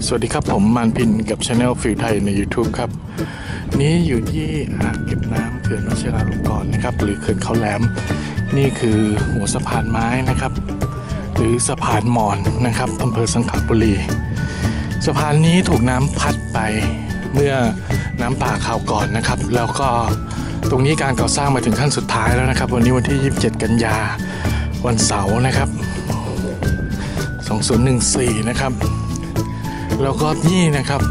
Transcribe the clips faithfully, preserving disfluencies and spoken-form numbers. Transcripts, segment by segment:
สวัสดีครับผมมานพินกับ Channel ฟิวไทยใน YouTube ครับนี้อยู่ที่อ่างเก็บน้ำเขื่อนวชิราลงกรณ์นะครับหรือเขื่อนเขาแหลมนี่คือหัวสะพานไม้นะครับหรือสะพานมอญนะครับอำเภอสังขบุรีสะพานนี้ถูกน้ำพัดไปเมื่อน้ำป่าคราวก่อนนะครับแล้วก็ตรงนี้การก่อสร้างมาถึงขั้นสุดท้ายแล้วนะครับวันนี้วันที่ยี่สิบเจ็ดกันยาวันเสาร์นะครับสองพันสิบสี่นะครับแล้วก็นี่นะครับ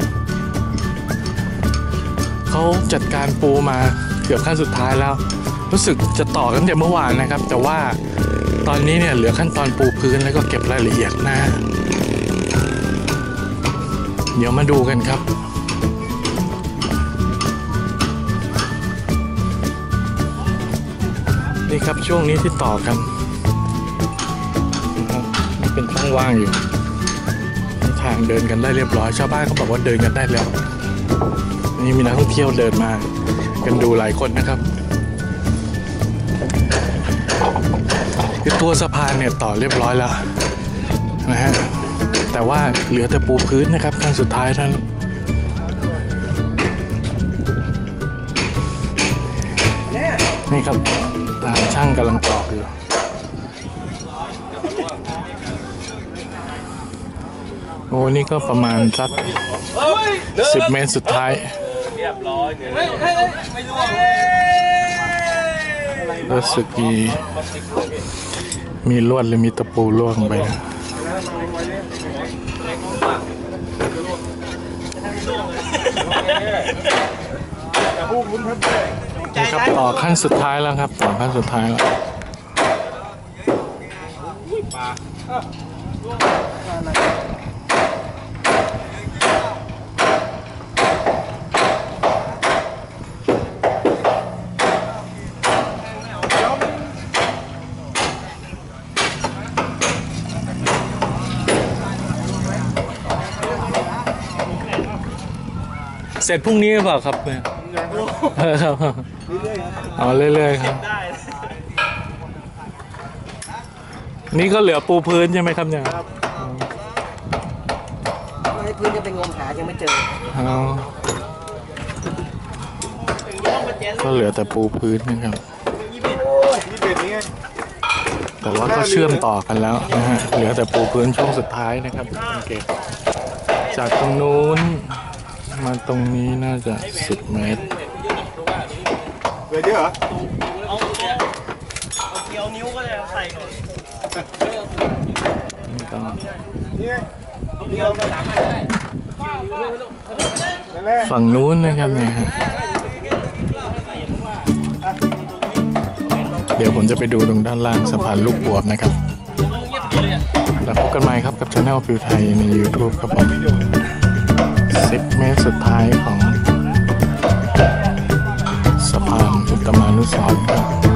เขาจัดการปูมาเกือบขั้นสุดท้ายแล้วรู้สึกจะต่อกันแต่เมื่อวานนะครับแต่ว่าตอนนี้เนี่ยเหลือขั้นตอนปูพื้นแล้วก็เก็บรายละเอียดนะเดี๋ยวมาดูกันครับนี่ครับช่วงนี้ที่ต่อกันเป็นช่องว่างอยู่ทางเดินกันได้เรียบร้อยชาวบ้านเขาบอกว่าเดินกันได้แล้วนี่มีนักท่องเที่ยวเดินมากันดูหลายคนนะครับคือตัวสะพานเนี่ยต่อเรียบร้อยแล้วนะฮะแต่ว่าเหลือแต่ปูพื้นนะครับขั้นสุดท้ายท่านนี่ครับช่างกำลังตอกอยู่โอ้นี่ก็ประมาณสักสิบเมตรสุดท้ายรู้สึกมีมีลวดหรือมีตะปูล่วงไปนี่ครับต่อขั้นสุดท้ายแล้วครับต่อขั้นสุดท้ายแล้วเสร็จพรุ่งนี้หรือเปล่าครับเนี่ยครับอ๋อเรื่อยๆครับนี่ก็เหลือปูพื้นใช่ไหมครับเนี่ยให้พื้นจะเป็นงมหายังไม่เจออ๋อก็เหลือแต่ปูพื้นนะครับแต่ว่าก็เชื่อมต่อกันแล้วนะฮะเหลือแต่ปูพื้นช่วงสุดท้ายนะครับสังเกตจากตรงนู้นมาตรงนี้น่าจะสิบเมตรเดี๋ยวเหรอเอาเกี่ยวนิ้วก็จะใส่ก่อนนี่ก็ฝั่งนู้นนะครับเนี่ยฮะเดี๋ยวผมจะไปดูตรงด้านล่างสะพานลูกบวบนะครับแล้วพบกันใหม่ครับกับ Channel ฟิวไทยใน YouTube ครับผมสิบเมตรสุดท้ายของสะพานอุตตมานุสรณ์ครับ